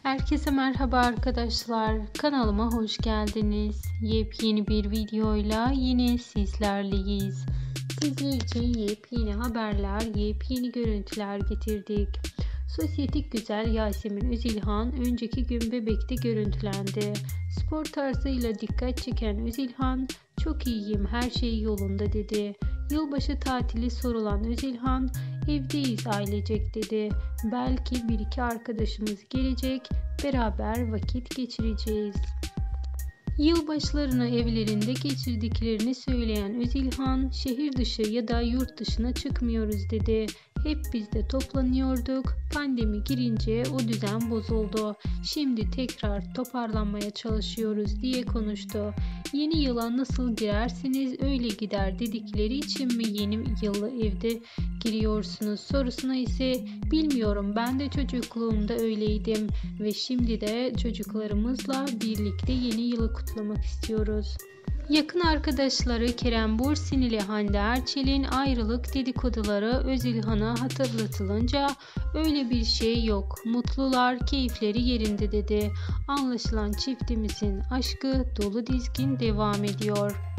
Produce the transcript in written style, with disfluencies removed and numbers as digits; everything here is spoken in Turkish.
Herkese merhaba arkadaşlar. Kanalıma hoş geldiniz. Yepyeni bir videoyla yine sizlerleyiz. Sizler için yepyeni haberler, yepyeni görüntüler getirdik. Sosyetik güzel Yasemin Özilhan önceki gün Bebek'te görüntülendi. Spor tarzıyla dikkat çeken Özilhan, "Çok iyiyim, her şey yolunda" dedi. Yılbaşı tatili sorulan Özilhan, "Evdeyiz ailecek" dedi. "Belki bir iki arkadaşımız gelecek, beraber vakit geçireceğiz." Yılbaşlarını evlerinde geçirdiklerini söyleyen Özilhan, "Şehir dışı ya da yurt dışına çıkmıyoruz" dedi. "Hep bizde toplanıyorduk. Pandemi girince o düzen bozuldu. Şimdi tekrar toparlanmaya çalışıyoruz" diye konuştu. "Yeni yıla nasıl girersiniz öyle gider" dedikleri için mi yeni yılı evde giriyorsunuz sorusuna ise, "Bilmiyorum, ben de çocukluğumda öyleydim ve şimdi de çocuklarımızla birlikte yeni yılı kutlamak istiyoruz." Yakın arkadaşları Kerem Bürsin ile Hande Erçel'in ayrılık dedikoduları Özilhan'a hatırlatılınca, "Öyle bir şey yok, mutlular, keyifleri yerinde" dedi. "Anlaşılan çiftimizin aşkı dolu dizgin devam ediyor."